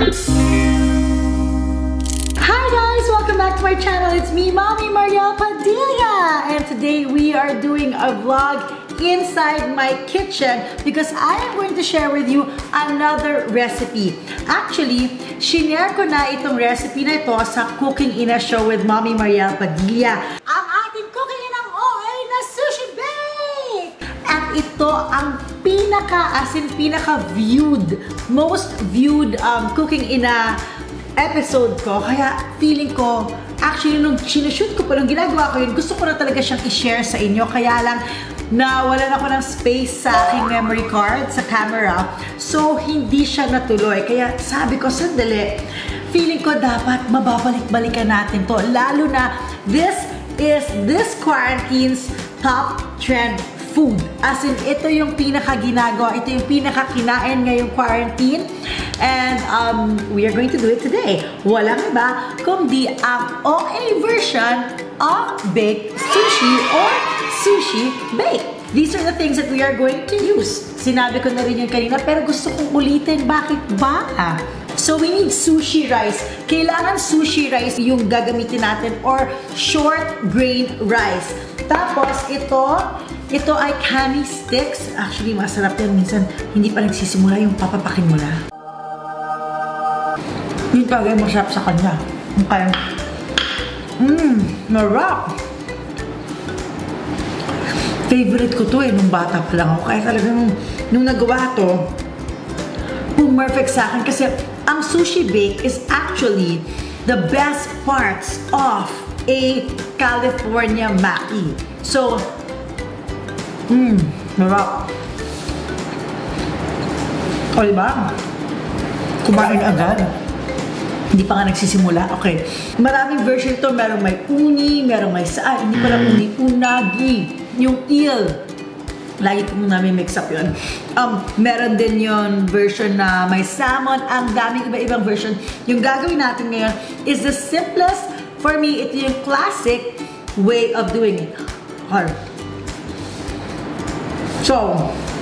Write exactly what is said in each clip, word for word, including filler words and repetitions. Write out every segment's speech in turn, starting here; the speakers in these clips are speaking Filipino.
Hi guys! Welcome back to my channel. It's me, Mommy Mariel Padilla, and today we are doing a vlog inside my kitchen because I am going to share with you another recipe. Actually, shinare ko na itong recipe na ito sa Cooking in a Show with Mommy Mariel Padilla. Ang ating Cooking in ang O A na Sushi Bake! At ito ang pinaka, as in pinaka-viewed, most viewed um, Cooking in a episode ko. Kaya feeling ko, actually nung sinushoot ko pa, nung ginagawa ko yun, gusto ko na talaga siyang i-share sa inyo. Kaya lang, nawalan ako ng space sa aking memory card, sa camera. So, hindi siya natuloy. Kaya sabi ko, sandali, feeling ko dapat mababalik-balikan natin to. Lalo na, this is this quarantine's top trend food. As in, ito yung pinaka-ginagawa, ito yung pinaka-kinain ngayong quarantine. And um, we are going to do it today. Walang iba kundi ang O A version of baked sushi or sushi bake. These are the things that we are going to use. Sinabi ko na rin yun kanina, pero gusto kong ulitin. Bakit ba? So we need sushi rice. Kailangan sushi rice yung gagamitin natin or short grain rice. Tapos ito, ito ay kani sticks. Actually, masarap yan. Minsan, hindi pa nagsisimula yung papapakin mo na. Yung talaga masarap sa kanya. Okay. Mmm, marap. Favorite ko to eh, nung bata pa lang ako. Kaya talaga nung, nung nagawa to, perfect sa akin. Kasi ang sushi bake is actually the best parts of a California maki. So, mmm, marap. O diba? Kumain agad. Hindi pa nga nagsisimula. Okay. Maraming version ito. Merong may uni, merong may saan. Hindi pala uni, unagi. Yung eel. Lagi kong namin mix up yun. Um, meron din yung version na may salmon. Ang daming iba-ibang version. Yung gagawin natin ngayon is the simplest. For me, ito yung classic way of doing it. Okay. So,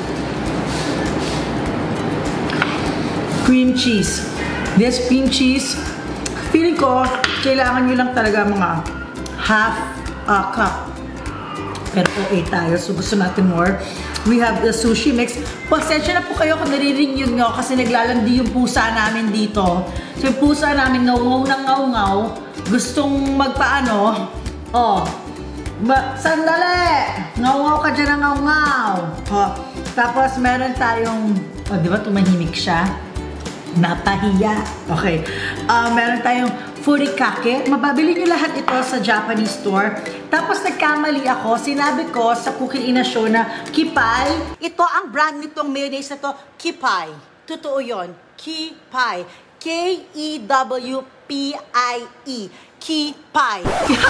cream cheese. This cream cheese, feeling ko, kailangan nyo lang talaga mga half a cup. Pero O A tayo, so gusto natin more. We have the sushi mix. Pasensya na po kayo kung naririnig nyo kasi naglalandi yung pusa namin dito. So yung pusa namin ngaw-ngaw ng ngaw-ngaw, gustong magpaano, oh, ba, sandali! Ngaw-ngaw ka dyan ng ngaw-ngaw. Oh, tapos meron tayong, oh, di ba tumahimik siya? Napahiya. Okay. Uh, meron tayong furikake. Mababili nyo lahat ito sa Japanese store. Tapos nagkamali ako. Sinabi ko sa Cooking in a Show na Kipay. Ito ang brand nitong mayonnaise na to. Kipay. Totoo yun. Kipay. K E W P I E. Kipay.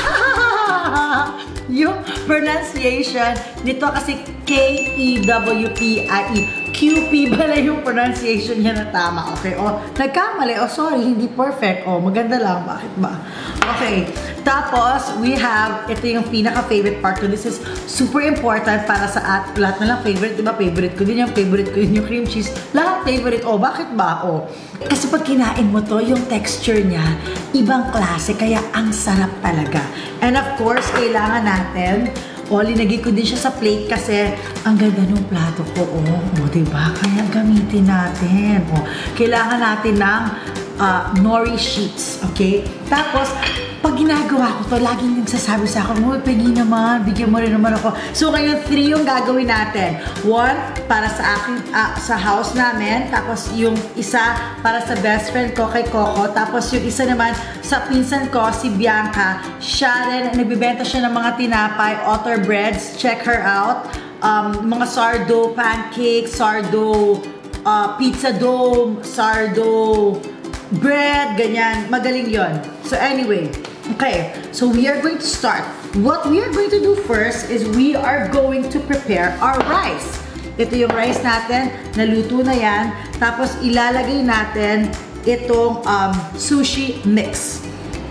Yung pronunciation nito kasi K E W P I E. Q P pala yung pronunciation niya na tama. Okay, o, oh, nagkamali. O, oh, sorry, hindi perfect. O, oh, maganda lang. Bakit ba? Okay, tapos, we have, ito yung pinaka-favorite part. So, this is super important para sa at, lahat na lang favorite. Diba, favorite ko din yung favorite ko din yung cream cheese. Lahat favorite. O, oh, bakit ba? O, oh, kasi pag kinain mo to, yung texture niya, ibang klase. Kaya, ang sarap talaga. And of course, kailangan natin, o, linagay ko din siya sa plate kasi ang ganda ng plato ko. O, o diba? Kaya gamitin natin. O, kailangan natin ng uh, nori sheets. Okay? Tapos, pag ginagawa ko to, laging nagsasabi sa akin, oh, Peggy naman, bigyan mo rin naman ako. So, ngayon, three yung gagawin natin. One, para sa akin, uh, sa house namin. Tapos, yung isa, para sa best friend ko, kay Coco. Tapos, yung isa naman, sa pinsan ko, si Bianca. Siya rin, nagbibenta siya ng mga tinapay, Otter Breads. Check her out. Um, mga sourdough pancakes, sourdough uh, pizza dough, sourdough bread, ganyan. Magaling yon. So, anyway. Okay, so we are going to start. What we are going to do first is we are going to prepare our rice. Ito yung rice natin, naluto na yan. Tapos ilalagay natin itong um, sushi mix.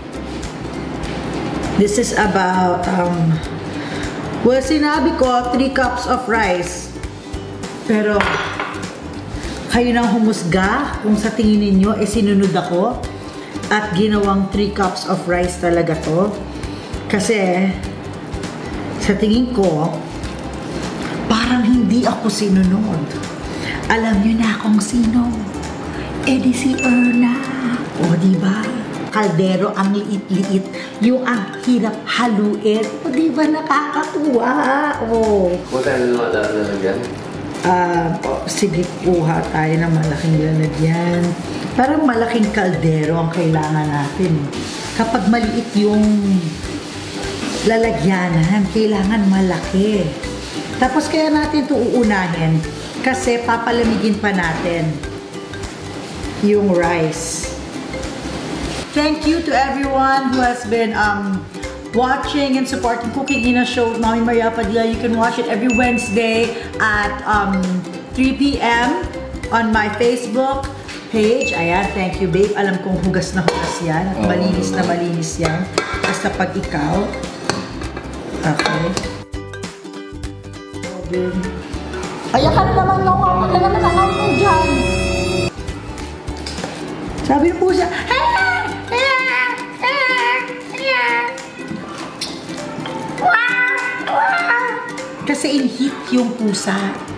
This is about, um, well, sinabi ko, three cups of rice. Pero, kayo nang humusga kung sa tingin ninyo eh sinunod ako at ginawang three cups of rice talaga to. Kasi sa tingin ko parang hindi ako sinunod. Alam niyo na kung sino. Eh di si Erna. O diba? Kaldero ang liit-liit. Yung ang hirap haluin. O diba nakakatuwa? O. Buta na naman lalagyan? Ah, uh, sige, kuha tayo ng malaking lalagyan. Parang malaking kaldero ang kailangan natin. Kapag maliit yung lalagyanan, kailangan malaki. Tapos kaya natin ito uunahin kasi papalamigin pa natin yung rice. Thank you to everyone who has been um, watching and supporting Cooking Ina Show with Mommy Maria Padilla. You can watch it every Wednesday at um, three p m on my Facebook page. Ayan, thank you babe. Alam kong hugas na hugas yan. At malinis na malinis yan. Basta pag ikaw. Okay. Ayan ka na naman nung ako na naman ang ako dyan. Sabi po siya, kasi in-heat yung pusa.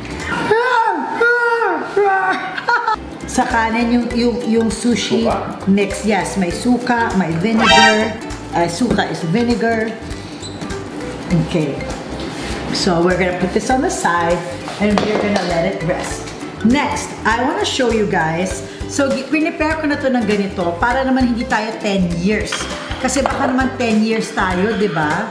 Sa kanan yung, yung, yung sushi. Next, yes, may suka, may vinegar. Uh, suka is vinegar. Okay. So we're gonna put this on the side and we're gonna let it rest. Next, I wanna show you guys. So, prepare ko na to ng ganito para naman hindi tayo ten years. Kasi baka naman ten years tayo, di ba?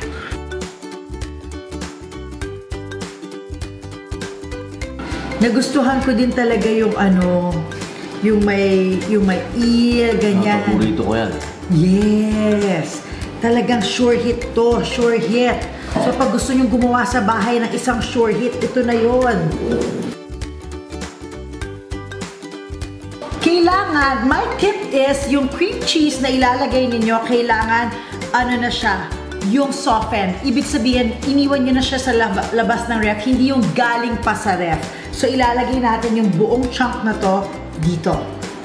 Nagustuhan ko din talaga yung ano, yung may, yung may eel, ganyan. Paborito ko yan. Yes! Talagang sure hit to, sure hit. So pag gusto nyo gumawa sa bahay ng isang sure hit, ito na yon. Kailangan, my tip is, yung cream cheese na ilalagay ninyo, kailangan, ano na siya, yung soften. Ibig sabihin, iniwan nyo na siya sa lab labas ng ref, hindi yung galing pa sa ref. So, ilalagay natin yung buong chunk na to dito.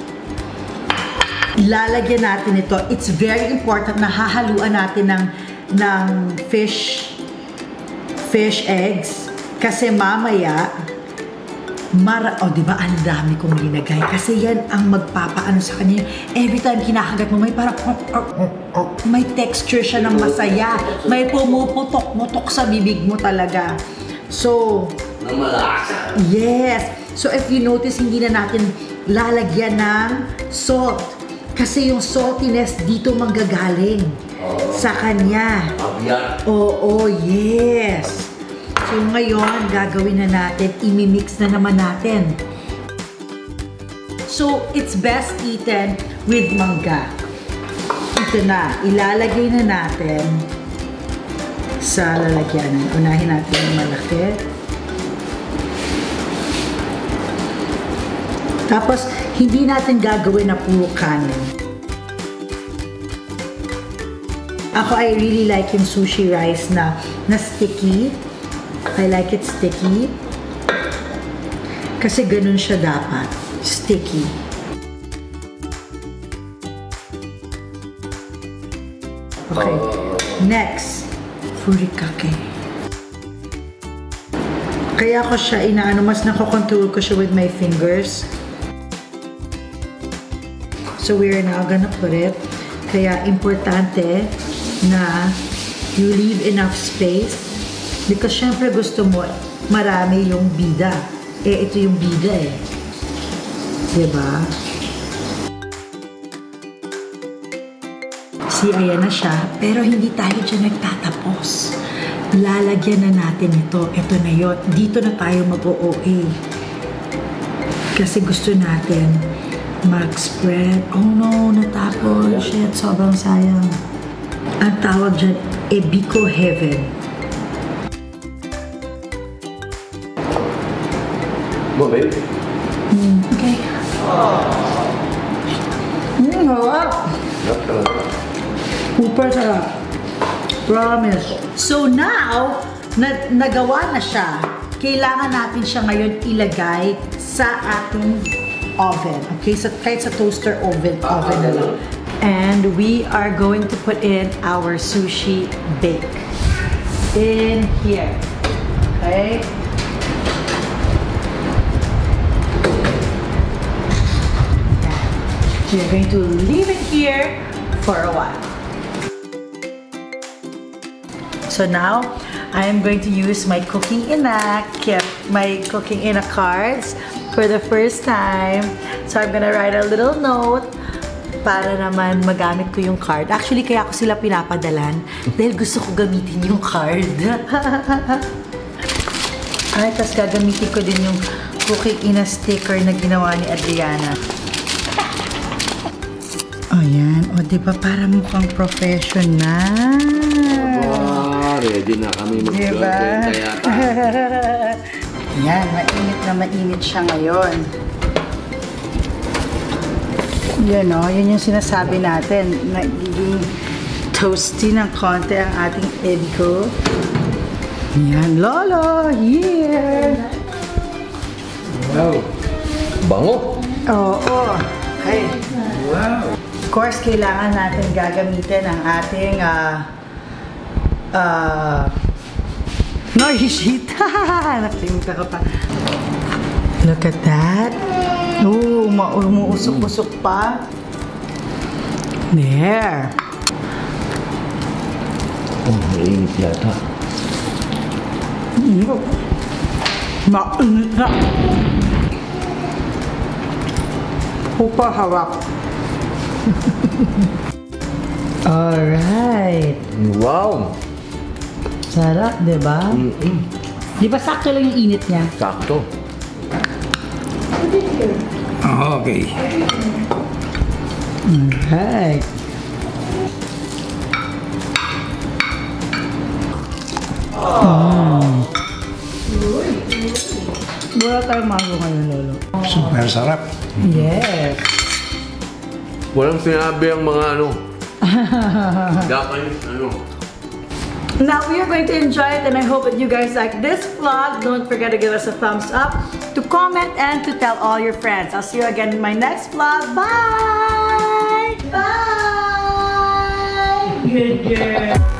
Ilalagyan natin ito. It's very important na hahaluan natin ng, ng fish, fish eggs. Kasi mamaya, mara, oh, di ba, ang dami kong linagay. Kasi yan ang magpapaano sa kanya. Every time kinakagat mo, may parang, oh, oh, oh, may texture siya ng masaya. May pumuputok-mutok sa bibig mo talaga. So, yes. So, if you notice, hindi na natin lalagyan ng salt. Kasi yung saltiness dito manggagaling sa kanya. Oo, oh, yes. So, ngayon, gagawin na natin, imimix na naman natin. So, it's best eaten with mangga. Ito na, ilalagay na natin sa lalagyanan. Unahin natin yung malaki. Tapos, hindi natin gagawin na puro kanin. Ako, I really like yung sushi rice na, na sticky. I like it sticky. Kasi ganun siya dapat. Sticky. Okay. Next. Furikake. Kaya ko siya inaano, mas nakokontrol ko siya with my fingers. So we're now gonna put it. Kaya importante na you leave enough space. Because syempre gusto mo, marami yung bida. Eh, ito yung bida eh. Diba? See, ayan na siya. Pero hindi tayo dyan nagtatapos. Lalagyan na natin ito. Ito na yun. Dito na tayo mag-O A. Kasi gusto natin mag-spread. Oh no, natapon. Shit, sobrang sayang. Ang tawag dyan, Ebiko Heaven. Mo, babe? Mm, okay. Mm, harap. Super sarap. Promise. So now, na nagawa na siya. Kailangan natin siya ngayon ilagay sa ating oven. Okay, so kahit sa toaster oven, oven na lang. And we are going to put in our sushi bake in here. Okay. So you're going to leave it here for a while. So now I am going to use my cooking ina kit, my cooking ina cards for the first time. So I'm gonna write a little note para naman magamit ko yung card. Actually, kaya ako sila pinapadalan dahil gusto ko gamitin yung card. Ay, tapos gagamitin ko din yung cooking ina sticker na ginawa ni Adriana. Ayan. O, diba? Para mukhang professional. Wow, ready na kami mag-vlog kaya ta. Ayan, mainit na mainit siya ngayon. Yun o, yun yung sinasabi natin. Nagiging toasty ng konti ang ating egg ko. Ayan, Lolo, here! Wow. Bango. Oo. Okay. Wow. Of course, kailangan natin gagamitin ang ating uh, uh, nori sheet. Nakalimutan ko pa. Look at that. Oo, umuusok-usok pa. There. Oh, mainit yata. Mainit na. Pupa hawak. Alright. Wow. Sarap, diba? Mm-mm. Di ba sakto lang yung init niya? Sakto. Okay. Alright. Mm. Wala tayong mango ngayon, Lolo. Super sarap. Yes. Walang sinabi ang mga ano. Dapat ano. Now we are going to enjoy it, and I hope that you guys like this vlog. Don't forget to give us a thumbs up, to comment, and to tell all your friends. I'll see you again in my next vlog. Bye! Bye! Good girl.